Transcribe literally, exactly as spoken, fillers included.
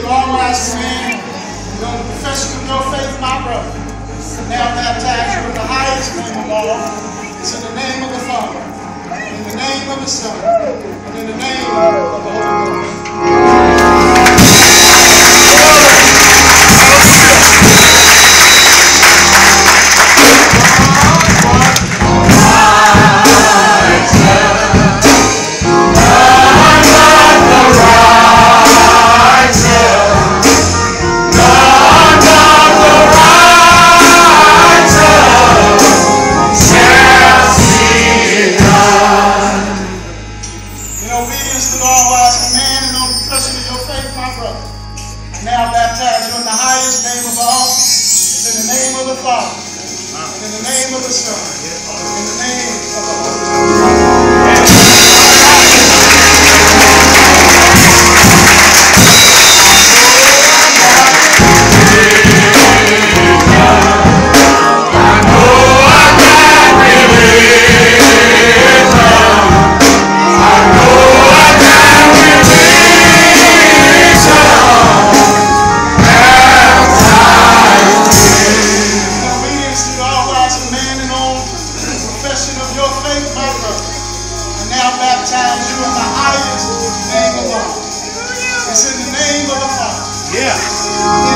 long-lasting man, and on the profession of your faith, my brother, now baptize you in the highest name of all. It's in the name of the Father, in the name of the Son, and in the name of the Holy Ghost. Now baptize you in the highest name of all. It's in the name of the Father, and in the name of the Son, and in the name of the Holy Ghost. Baptize you in the highest name of all. It's in the name of the Father. Yeah.